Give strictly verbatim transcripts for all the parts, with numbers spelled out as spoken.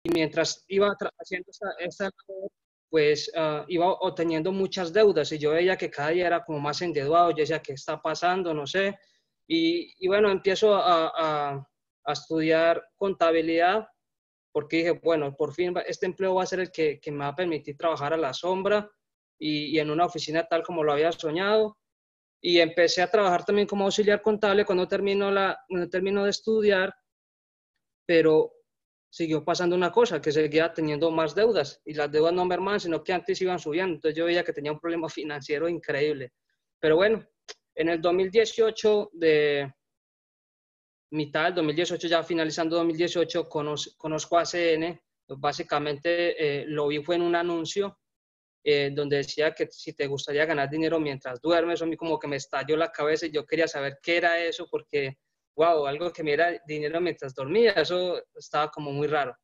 y mientras iba haciendo esta, esta labor, pues uh, iba obteniendo muchas deudas y yo veía que cada día era como más endeudado. Yo decía, ¿qué está pasando? No sé. Y, y bueno, empiezo a, a, a estudiar contabilidad porque dije, bueno, por fin este empleo va a ser el que, que me va a permitir trabajar a la sombra y, y en una oficina tal como lo había soñado. Y empecé a trabajar también como auxiliar contable cuando termino, la, cuando termino de estudiar, pero siguió pasando una cosa, que seguía teniendo más deudas y las deudas no mermaban, sino que antes iban subiendo. Entonces yo veía que tenía un problema financiero increíble. Pero bueno, en el dos mil dieciocho, de mitad del dos mil dieciocho, ya finalizando dos mil dieciocho, conozco, conozco a A C N. Básicamente eh, lo vi fue en un anuncio eh, donde decía que si te gustaría ganar dinero mientras duermes. Eso a mí como que me estalló la cabeza y yo quería saber qué era eso porque, wow, algo que me diera dinero mientras dormía, eso estaba como muy raro.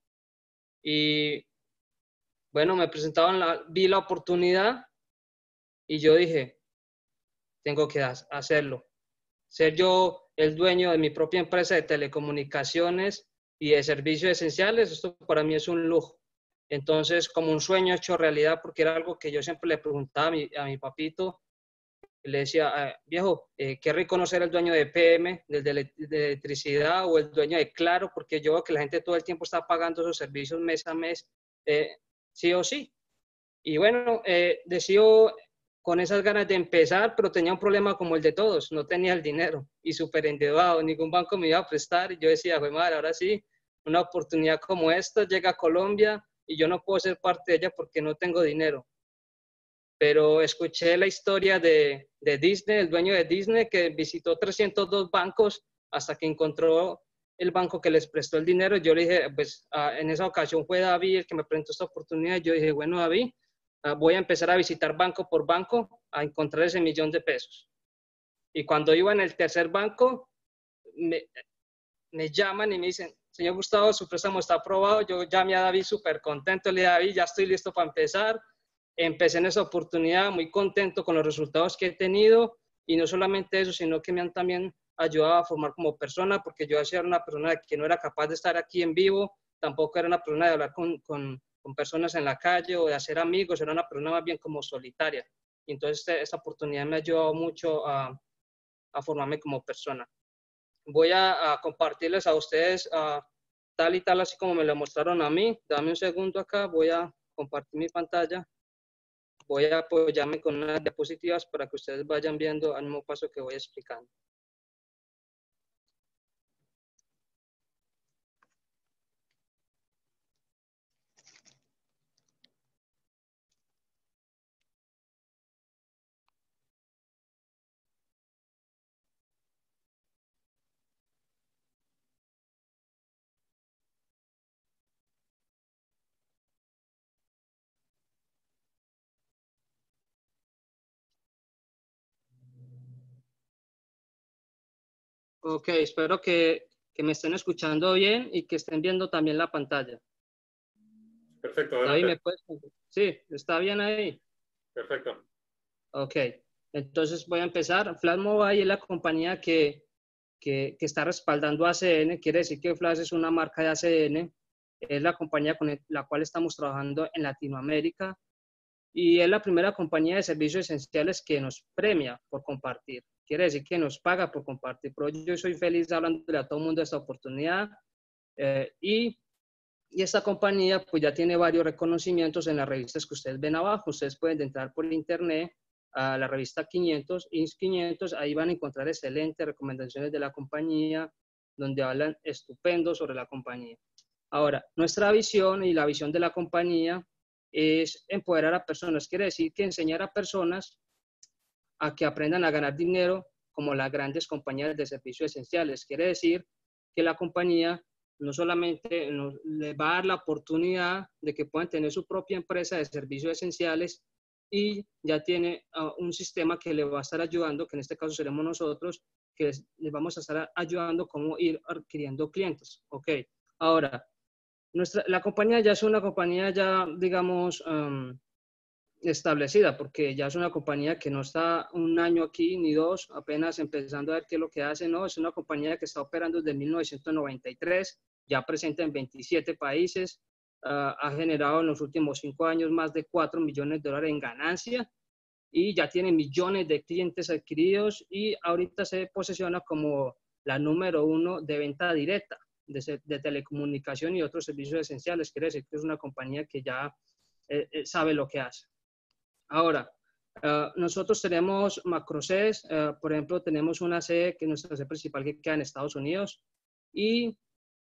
Y bueno, me presentaban, la, vi la oportunidad y yo dije, tengo que hacerlo. Ser yo el dueño de mi propia empresa de telecomunicaciones y de servicios esenciales, esto para mí es un lujo. Entonces, como un sueño hecho realidad, porque era algo que yo siempre le preguntaba a mi, a mi papito, le decía, viejo, eh, qué rico no ser el dueño de P M, del de, de electricidad o el dueño de Claro, porque yo veo que la gente todo el tiempo está pagando esos servicios mes a mes, eh, sí o sí. Y bueno, eh, decido con esas ganas de empezar, pero tenía un problema como el de todos, no tenía el dinero y súper endeudado, ningún banco me iba a prestar y yo decía, pues madre, ahora sí, una oportunidad como esta llega a Colombia y yo no puedo ser parte de ella porque no tengo dinero. Pero escuché la historia de, de Disney, el dueño de Disney, que visitó trescientos dos bancos hasta que encontró el banco que les prestó el dinero. Yo le dije, pues uh, en esa ocasión fue David el que me presentó esta oportunidad. Yo dije, bueno, David, uh, voy a empezar a visitar banco por banco a encontrar ese millón de pesos. Y cuando iba en el tercer banco, me, me llaman y me dicen, señor Gustavo, su préstamo está aprobado. Yo llamé a David súper contento, le dije, David, ya estoy listo para empezar. Empecé en esa oportunidad muy contento con los resultados que he tenido y no solamente eso, sino que me han también ayudado a formar como persona, porque yo era una persona que no era capaz de estar aquí en vivo, tampoco era una persona de hablar con, con, con personas en la calle o de hacer amigos, era una persona más bien como solitaria. Y entonces esta, esta oportunidad me ha ayudado mucho a, a formarme como persona. Voy a, a compartirles a ustedes a, tal y tal, así como me lo mostraron a mí. Dame un segundo acá, voy a compartir mi pantalla. Voy a apoyarme con unas diapositivas para que ustedes vayan viendo al mismo paso que voy explicando. Ok, espero que, que me estén escuchando bien y que estén viendo también la pantalla. Perfecto, adelante. David, ¿me puedes? Sí, ¿está bien ahí? Perfecto. Ok, entonces voy a empezar. Flash Mobile es la compañía que, que, que está respaldando a A C N, quiere decir que Flash es una marca de A C N, es la compañía con la cual estamos trabajando en Latinoamérica y es la primera compañía de servicios esenciales que nos premia por compartir. Quiere decir que nos paga por compartir. Pero yo soy feliz hablándole a todo el mundo de esta oportunidad eh, y, y esta compañía pues ya tiene varios reconocimientos en las revistas que ustedes ven abajo. Ustedes pueden entrar por internet a la revista quinientos, I N S quinientos, ahí van a encontrar excelentes recomendaciones de la compañía donde hablan estupendo sobre la compañía. Ahora, nuestra visión y la visión de la compañía es empoderar a personas. Quiere decir que enseñar a personas a que aprendan a ganar dinero como las grandes compañías de servicios esenciales. Quiere decir que la compañía no solamente nos, les va a dar la oportunidad de que puedan tener su propia empresa de servicios esenciales y ya tiene uh, un sistema que le va a estar ayudando, que en este caso seremos nosotros, que les, les vamos a estar ayudando cómo ir adquiriendo clientes. Ok, ahora, nuestra, la compañía ya es una compañía ya, digamos, um, establecida, porque ya es una compañía que no está un año aquí ni dos, apenas empezando a ver qué es lo que hace, no, es una compañía que está operando desde mil novecientos noventa y tres, ya presente en veintisiete países, uh, ha generado en los últimos cinco años más de cuatro millones de dólares en ganancia y ya tiene millones de clientes adquiridos y ahorita se posiciona como la número uno de venta directa de, de telecomunicación y otros servicios esenciales. Quiere decir que es una compañía que ya eh, eh, sabe lo que hace. Ahora, uh, nosotros tenemos macrosedes, uh, por ejemplo, tenemos una sede que es nuestra sede principal que queda en Estados Unidos y,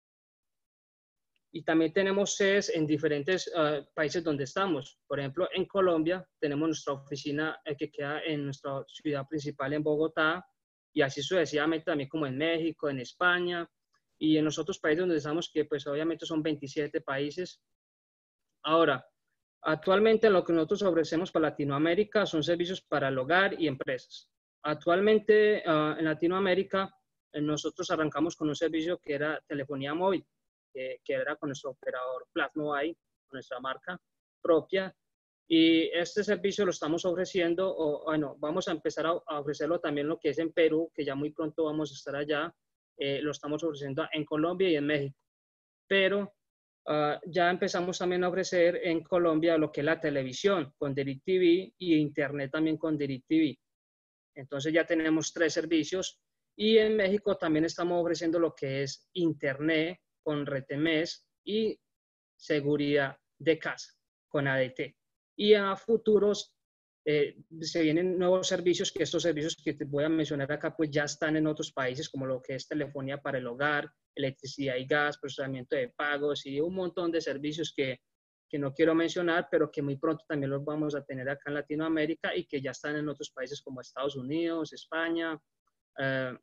y también tenemos sedes en diferentes uh, países donde estamos. Por ejemplo, en Colombia tenemos nuestra oficina eh, que queda en nuestra ciudad principal en Bogotá y así sucesivamente también como en México, en España y en los otros países donde estamos que pues obviamente son veintisiete países. Ahora, actualmente lo que nosotros ofrecemos para Latinoamérica son servicios para el hogar y empresas. Actualmente uh, en Latinoamérica eh, nosotros arrancamos con un servicio que era telefonía móvil, que, que era con nuestro operador Plasmobile, con nuestra marca propia. Y este servicio lo estamos ofreciendo, o bueno, vamos a empezar a, a ofrecerlo también lo que es en Perú, que ya muy pronto vamos a estar allá. Eh, lo estamos ofreciendo en Colombia y en México. Pero Uh, ya empezamos también a ofrecer en Colombia lo que es la televisión con DirecTV y internet también con DirecTV. Entonces ya tenemos tres servicios y en México también estamos ofreciendo lo que es internet con Retemes y seguridad de casa con A D T. Y a futuros eh, se vienen nuevos servicios, que estos servicios que te voy a mencionar acá pues ya están en otros países, como lo que es telefonía para el hogar, electricidad y gas, procesamiento de pagos y un montón de servicios que, que no quiero mencionar, pero que muy pronto también los vamos a tener acá en Latinoamérica y que ya están en otros países como Estados Unidos, España. Eh,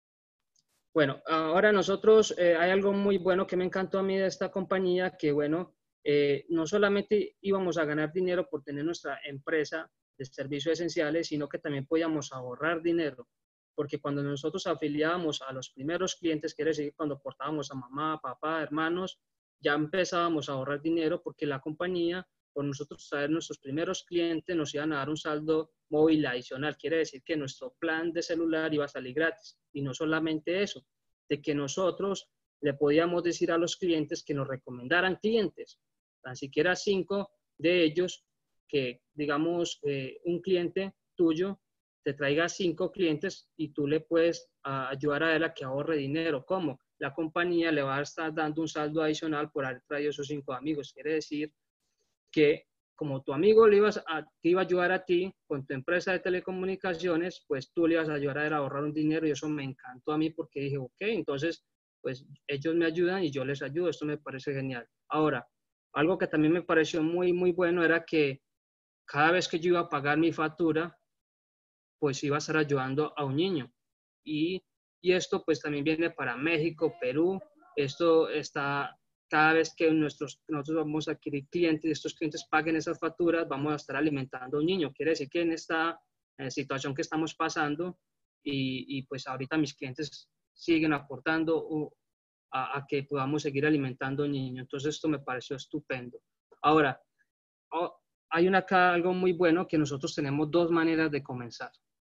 bueno, ahora nosotros, eh, hay algo muy bueno que me encantó a mí de esta compañía, que bueno, eh, no solamente íbamos a ganar dinero por tener nuestra empresa de servicios esenciales, sino que también podíamos ahorrar dinero, porque cuando nosotros afiliábamos a los primeros clientes, quiere decir cuando portábamos a mamá, papá, hermanos, ya empezábamos a ahorrar dinero porque la compañía, por nosotros traer nuestros primeros clientes, nos iban a dar un saldo móvil adicional. Quiere decir que nuestro plan de celular iba a salir gratis. Y no solamente eso, de que nosotros le podíamos decir a los clientes que nos recomendaran clientes, tan siquiera cinco de ellos, que digamos eh, un cliente tuyo te traiga cinco clientes y tú le puedes uh, ayudar a él a que ahorre dinero. ¿Cómo? La compañía le va a estar dando un saldo adicional por haber traído esos cinco amigos. Quiere decir que como tu amigo le ibas a, te iba a ayudar a ti con tu empresa de telecomunicaciones, pues tú le ibas a ayudar a, él a ahorrar un dinero y eso me encantó a mí porque dije, ok, entonces pues ellos me ayudan y yo les ayudo, esto me parece genial. Ahora, algo que también me pareció muy, muy bueno era que cada vez que yo iba a pagar mi factura, pues iba a estar ayudando a un niño. Y, y esto pues también viene para México, Perú. Esto está, cada vez que nuestros, nosotros vamos a adquirir clientes y estos clientes paguen esas facturas, vamos a estar alimentando a un niño. Quiere decir que en esta eh, situación que estamos pasando y, y pues ahorita mis clientes siguen aportando uh, a, a que podamos seguir alimentando a un niño. Entonces esto me pareció estupendo. Ahora, oh, hay una, acá algo muy bueno que nosotros tenemos dos maneras de comenzar.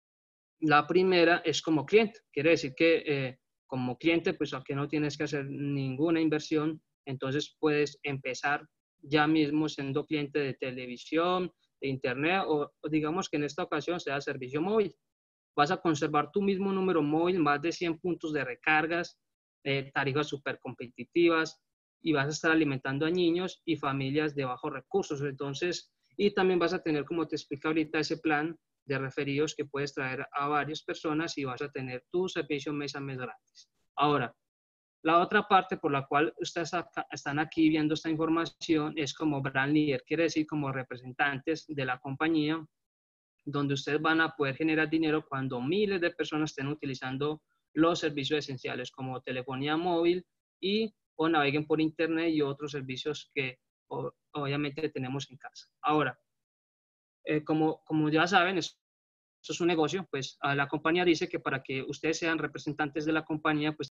La primera es como cliente, quiere decir que eh, como cliente, pues aquí no tienes que hacer ninguna inversión, entonces puedes empezar ya mismo siendo cliente de televisión, de internet o, o digamos que en esta ocasión sea servicio móvil. Vas a conservar tu mismo número móvil, más de cien puntos de recargas, eh, tarifas súper competitivas y vas a estar alimentando a niños y familias de bajos recursos. Entonces, y también vas a tener, como te explica ahorita, ese plan de referidos que puedes traer a varias personas y vas a tener tu servicio mes a mes gratis. Ahora, la otra parte por la cual ustedes acá, están aquí viendo esta información es como brand leader, quiere decir como representantes de la compañía, donde ustedes van a poder generar dinero cuando miles de personas estén utilizando los servicios esenciales como telefonía móvil y o naveguen por internet y otros servicios que o, obviamente tenemos en casa. Ahora, eh, como, como ya saben, esto es un negocio, pues a la compañía dice que para que ustedes sean representantes de la compañía, pues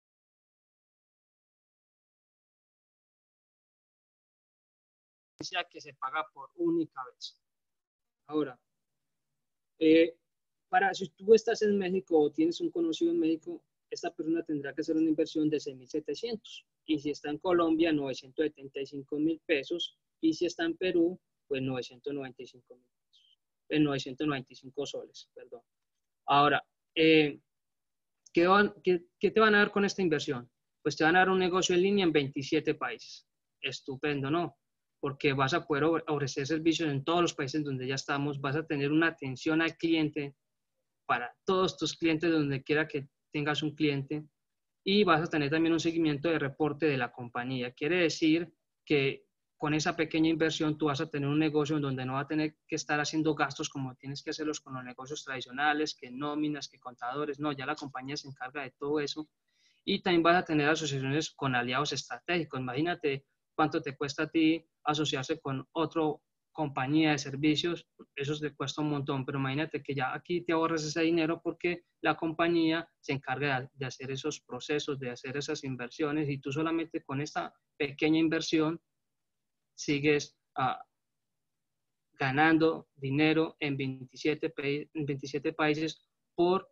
que se paga por única vez. Ahora, eh, para si tú estás en México o tienes un conocido en México, esta persona tendrá que hacer una inversión de seis mil setecientos. Y si está en Colombia, novecientos setenta y cinco mil pesos. Y si está en Perú, pues novecientos noventa y cinco mil pesos. Eh, novecientos noventa y cinco soles, perdón. Ahora, eh, ¿qué, van, qué, ¿qué te van a dar con esta inversión? Pues te van a dar un negocio en línea en veintisiete países. Estupendo, ¿no? Porque vas a poder ofrecer servicios en todos los países donde ya estamos, vas a tener una atención al cliente para todos tus clientes donde quiera que tengas un cliente y vas a tener también un seguimiento de reporte de la compañía. Quiere decir que con esa pequeña inversión tú vas a tener un negocio en donde no vas a tener que estar haciendo gastos como tienes que hacerlos con los negocios tradicionales, que nóminas, que contadores, no, ya la compañía se encarga de todo eso. Y también vas a tener asociaciones con aliados estratégicos. Imagínate cuánto te cuesta a ti asociarse con otra compañía de servicios, eso te cuesta un montón, pero imagínate que ya aquí te ahorras ese dinero porque la compañía se encarga de hacer esos procesos, de hacer esas inversiones y tú solamente con esta pequeña inversión sigues uh, ganando dinero en veintisiete, en veintisiete países por,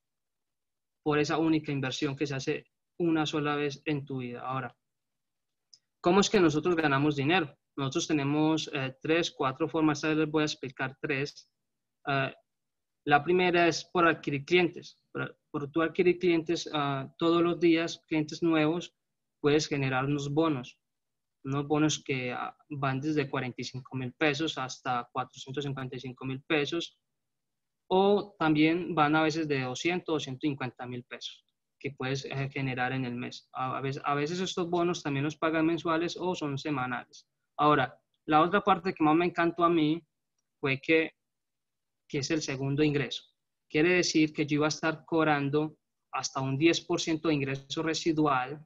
por esa única inversión que se hace una sola vez en tu vida. Ahora, ¿cómo es que nosotros ganamos dinero? Nosotros tenemos eh, tres, cuatro formas, ahora les voy a explicar tres. Uh, la primera es por adquirir clientes. Por, por tú adquirir clientes uh, todos los días, clientes nuevos, puedes generar unos bonos. Unos bonos que uh, van desde cuarenta y cinco mil pesos hasta cuatrocientos cincuenta y cinco mil pesos. O también van a veces de doscientos, doscientos cincuenta mil pesos que puedes eh, generar en el mes. A, a, veces, a veces estos bonos también los pagan mensuales o son semanales. Ahora, la otra parte que más me encantó a mí fue que, que es el segundo ingreso. Quiere decir que yo iba a estar cobrando hasta un diez por ciento de ingreso residual.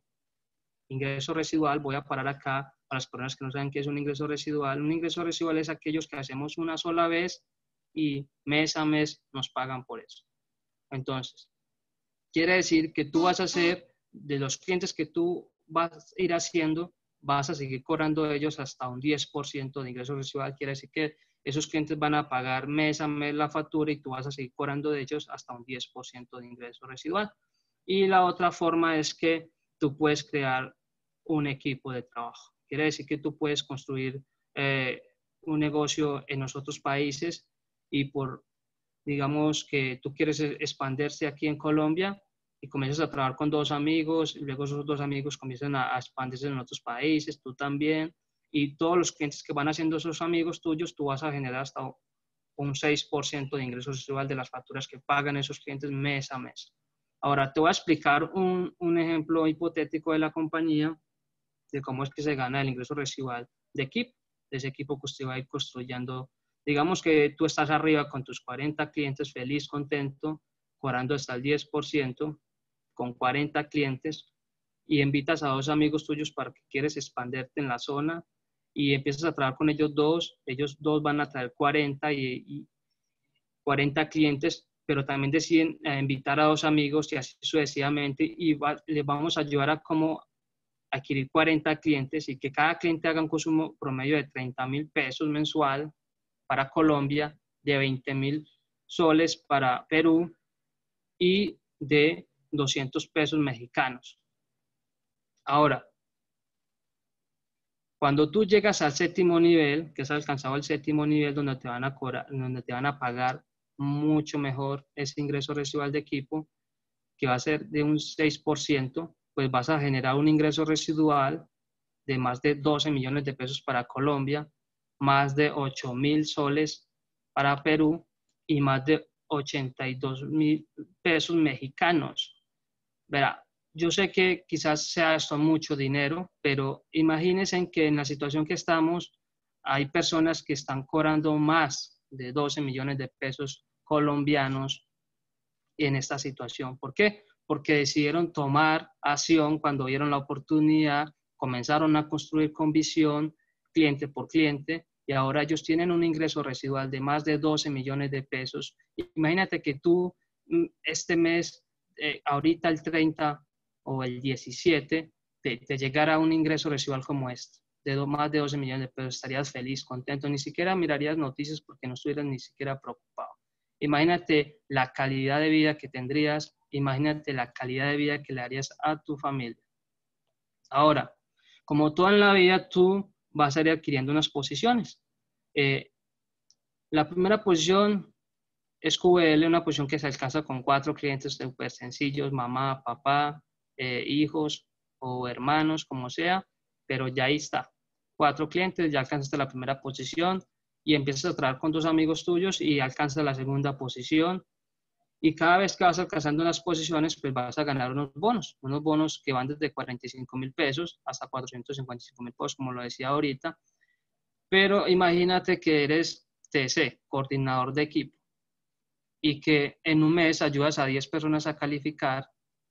Ingreso residual, voy a parar acá para las personas que no saben qué es un ingreso residual. Un ingreso residual es aquellos que hacemos una sola vez y mes a mes nos pagan por eso. Entonces, quiere decir que tú vas a hacer, de los clientes que tú vas a ir haciendo, vas a seguir cobrando de ellos hasta un diez por ciento de ingreso residual. Quiere decir que esos clientes van a pagar mes a mes la factura y tú vas a seguir cobrando de ellos hasta un diez por ciento de ingreso residual. Y la otra forma es que tú puedes crear un equipo de trabajo. Quiere decir que tú puedes construir eh, un negocio en los otros países y por, digamos que tú quieres expandirse aquí en Colombia y comienzas a trabajar con dos amigos y luego esos dos amigos comienzan a, a expandirse en otros países, tú también, y todos los clientes que van haciendo esos amigos tuyos, tú vas a generar hasta un seis por ciento de ingresos residual de las facturas que pagan esos clientes mes a mes. Ahora, te voy a explicar un, un ejemplo hipotético de la compañía, de cómo es que se gana el ingreso residual de equipo, de ese equipo que usted va a ir construyendo. Digamos que tú estás arriba con tus cuarenta clientes, feliz, contento, cobrando hasta el diez por ciento, con cuarenta clientes, y invitas a dos amigos tuyos para que quieres expanderte en la zona, y empiezas a trabajar con ellos dos, ellos dos van a traer cuarenta y, y cuarenta clientes, pero también deciden eh, invitar a dos amigos y así sucesivamente, y va, les vamos a ayudar a cómo adquirir cuarenta clientes y que cada cliente haga un consumo promedio de treinta mil pesos mensual para Colombia, de veinte mil soles para Perú y de doscientos pesos mexicanos. Ahora, cuando tú llegas al séptimo nivel, que has alcanzado el séptimo nivel donde te van a cobrar, donde te van a pagar mucho mejor ese ingreso residual de equipo, que va a ser de un seis por ciento, pues vas a generar un ingreso residual de más de doce millones de pesos para Colombia, más de ocho mil soles para Perú y más de ochenta y dos mil pesos mexicanos. Verá, yo sé que quizás sea esto mucho dinero, pero imagínense en que en la situación que estamos hay personas que están cobrando más de doce millones de pesos colombianos en esta situación. ¿Por qué? Porque decidieron tomar acción cuando vieron la oportunidad, comenzaron a construir con visión, cliente por cliente, y ahora ellos tienen un ingreso residual de más de doce millones de pesos. Imagínate que tú este mes, eh, ahorita el treinta o el diecisiete, te, te llegara un ingreso residual como este, de do, más de doce millones de pesos, estarías feliz, contento, ni siquiera mirarías noticias porque no estuvieras ni siquiera preocupado. Imagínate la calidad de vida que tendrías imagínate la calidad de vida que le darías a tu familia. Ahora, como todo en la vida, tú vas a ir adquiriendo unas posiciones. Eh, la primera posición es Q V L, una posición que se alcanza con cuatro clientes súper sencillos, mamá, papá, eh, hijos o hermanos, como sea, pero ya ahí está. Cuatro clientes, ya alcanzaste la primera posición y empiezas a trabajar con tus amigos tuyos y alcanzas la segunda posición. Y cada vez que vas alcanzando unas posiciones, pues vas a ganar unos bonos, unos bonos que van desde cuarenta y cinco mil pesos hasta cuatrocientos cincuenta y cinco mil pesos, como lo decía ahorita. Pero imagínate que eres T C, coordinador de equipo, y que en un mes ayudas a diez personas a calificar,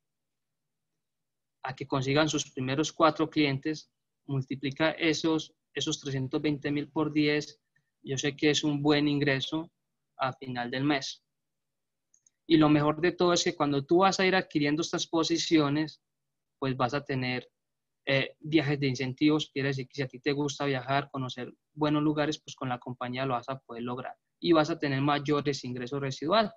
a que consigan sus primeros cuatro clientes, multiplica esos, esos trescientos veinte mil por diez, yo sé que es un buen ingreso a final del mes. Y lo mejor de todo es que cuando tú vas a ir adquiriendo estas posiciones, pues vas a tener eh, viajes de incentivos, quiere decir que si a ti te gusta viajar, conocer buenos lugares, pues con la compañía lo vas a poder lograr y vas a tener mayores ingresos residuales.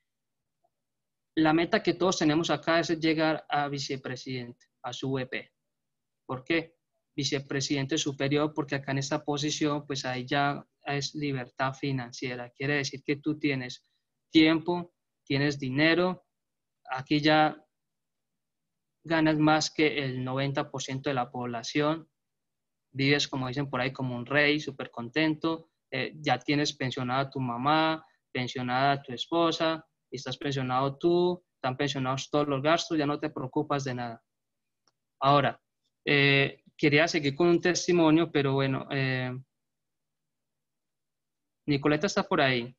La meta que todos tenemos acá es llegar a vicepresidente, a su V P. ¿Por qué? Vicepresidente superior, porque acá en esta posición, pues ahí ya es libertad financiera. Quiere decir que tú tienes tiempo, tienes dinero, aquí ya ganas más que el noventa por ciento de la población, vives, como dicen por ahí, como un rey, súper contento, eh, ya tienes pensionada a tu mamá, pensionada a tu esposa, estás pensionado tú, están pensionados todos los gastos, ya no te preocupas de nada. Ahora, eh, quería seguir con un testimonio, pero bueno, eh, Nicoleta está por ahí.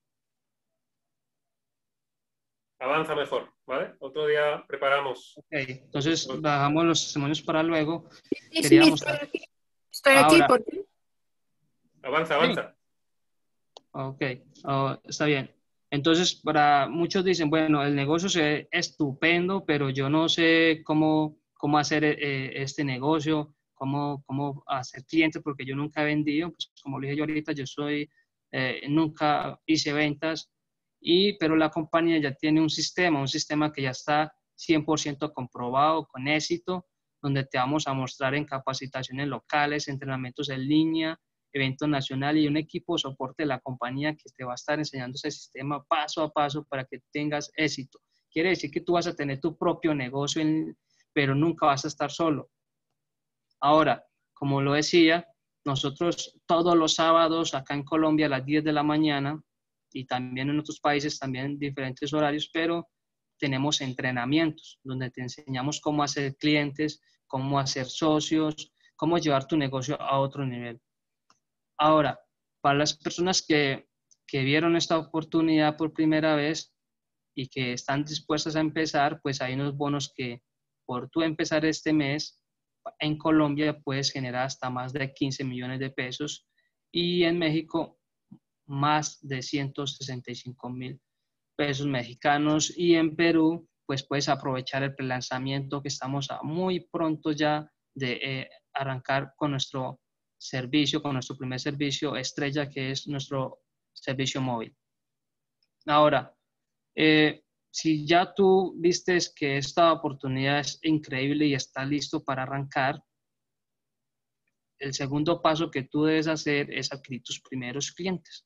Avanza mejor, ¿vale? Otro día preparamos. Ok, entonces bajamos los testimonios para luego. Sí, Quería sí, mostrar. estoy aquí. Estoy Ahora, aquí, ¿por qué? Avanza, avanza. Sí. Ok, oh, está bien. Entonces, para muchos dicen, bueno, el negocio se ve estupendo, pero yo no sé cómo, cómo hacer eh, este negocio, cómo, cómo hacer clientes, porque yo nunca he vendido. Pues, como le dije yo ahorita, yo soy, eh, nunca hice ventas, y, pero la compañía ya tiene un sistema, un sistema que ya está cien por ciento comprobado, con éxito, donde te vamos a mostrar en capacitaciones locales, entrenamientos en línea, evento nacional y un equipo de soporte de la compañía que te va a estar enseñando ese sistema paso a paso para que tengas éxito. Quiere decir que tú vas a tener tu propio negocio, en, pero nunca vas a estar solo. Ahora, como lo decía, nosotros todos los sábados acá en Colombia a las diez de la mañana y también en otros países también en diferentes horarios, pero tenemos entrenamientos donde te enseñamos cómo hacer clientes, cómo hacer socios, cómo llevar tu negocio a otro nivel. Ahora, para las personas que, que vieron esta oportunidad por primera vez y que están dispuestas a empezar, pues hay unos bonos que por tú empezar este mes en Colombia puedes generar hasta más de quince millones de pesos y en México más de ciento sesenta y cinco mil pesos mexicanos, y en Perú pues puedes aprovechar el prelanzamiento que estamos a muy pronto ya de eh, arrancar con nuestro servicio, con nuestro primer servicio estrella, que es nuestro servicio móvil. Ahora, eh, si ya tú vistes que esta oportunidad es increíble y está listo para arrancar, el segundo paso que tú debes hacer es adquirir tus primeros clientes.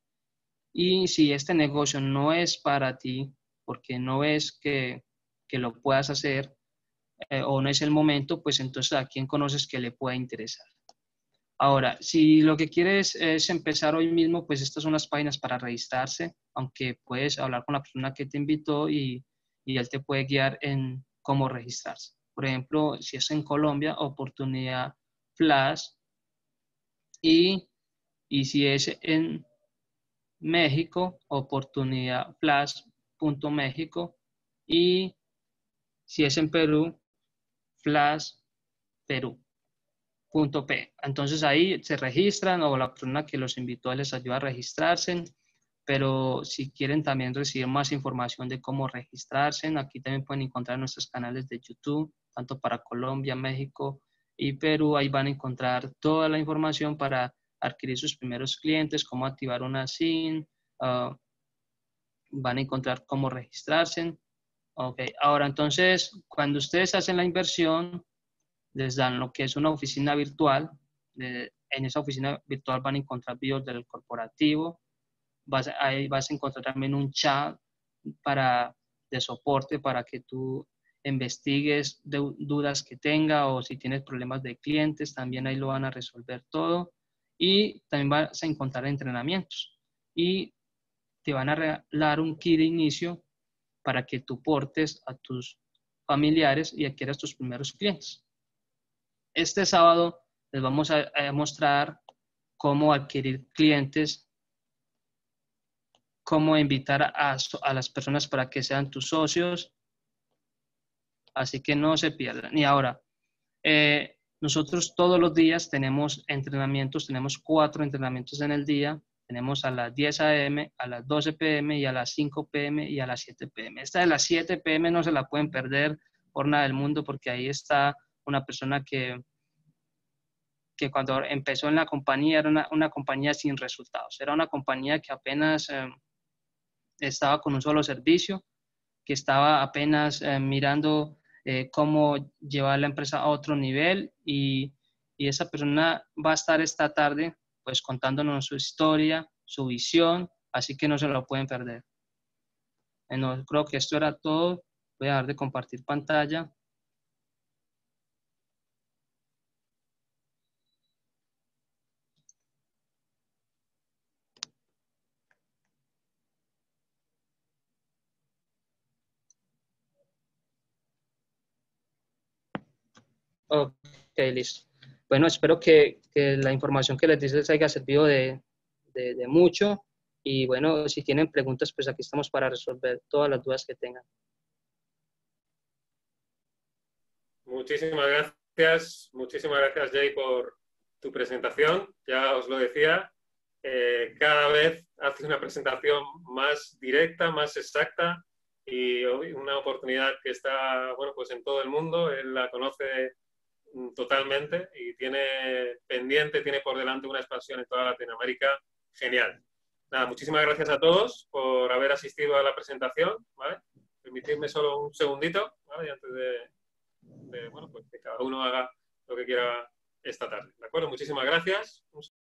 Y si este negocio no es para ti, porque no ves que, que lo puedas hacer eh, o no es el momento, pues entonces a quién conoces que le pueda interesar. Ahora, si lo que quieres es empezar hoy mismo, pues estas son las páginas para registrarse, aunque puedes hablar con la persona que te invitó y, y él te puede guiar en cómo registrarse. Por ejemplo, si es en Colombia, Oportunidad Flash, y, y si es en México, Oportunidad Flash punto México, y si es en Perú, Flash Perú. P. Entonces ahí se registran o la persona que los invitó les ayuda a registrarse, pero si quieren también recibir más información de cómo registrarse, aquí también pueden encontrar nuestros canales de YouTube, tanto para Colombia, México y Perú. Ahí van a encontrar toda la información para adquirir sus primeros clientes, cómo activar una SIM, uh, van a encontrar cómo registrarse, Ok, ahora entonces, cuando ustedes hacen la inversión, les dan lo que es una oficina virtual. De- en esa oficina virtual van a encontrar videos del corporativo, vas, a- ahí vas a encontrar también un chat para, de soporte para que tú investigues de- dudas que tenga o si tienes problemas de clientes, también ahí lo van a resolver todo. Y también vas a encontrar entrenamientos y te van a regalar un kit de inicio para que tú portes a tus familiares y adquieras tus primeros clientes. Este sábado les vamos a, a mostrar cómo adquirir clientes, cómo invitar a, a las personas para que sean tus socios, así que no se pierdan. Y ahora, eh, nosotros todos los días tenemos entrenamientos, tenemos cuatro entrenamientos en el día, tenemos a las diez a eme, a las doce pe eme y a las cinco pe eme y a las siete pe eme. Esta de las siete pe eme no se la pueden perder por nada del mundo porque ahí está una persona que, que cuando empezó en la compañía era una, una compañía sin resultados, era una compañía que apenas eh, estaba con un solo servicio, que estaba apenas eh, mirando eh, cómo llevar la empresa a otro nivel y, y esa persona va a estar esta tarde pues contándonos su historia, su visión, así que no se lo pueden perder. Bueno, creo que esto era todo. Voy a dejar de compartir pantalla. Ok, listo. Bueno, espero que, que la información que les di les haya servido de, de, de mucho. Y bueno, si tienen preguntas, pues aquí estamos para resolver todas las dudas que tengan. Muchísimas gracias, muchísimas gracias Jay por tu presentación. Ya os lo decía, eh, cada vez haces una presentación más directa, más exacta y una oportunidad que está, bueno, pues en todo el mundo. Él la conoce totalmente y tiene pendiente, tiene por delante una expansión en toda Latinoamérica genial. Nada, muchísimas gracias a todos por haber asistido a la presentación, ¿vale? Permitidme solo un segundito, ¿vale? Y antes de, de, bueno, pues que cada uno haga lo que quiera esta tarde, ¿de acuerdo? Muchísimas gracias.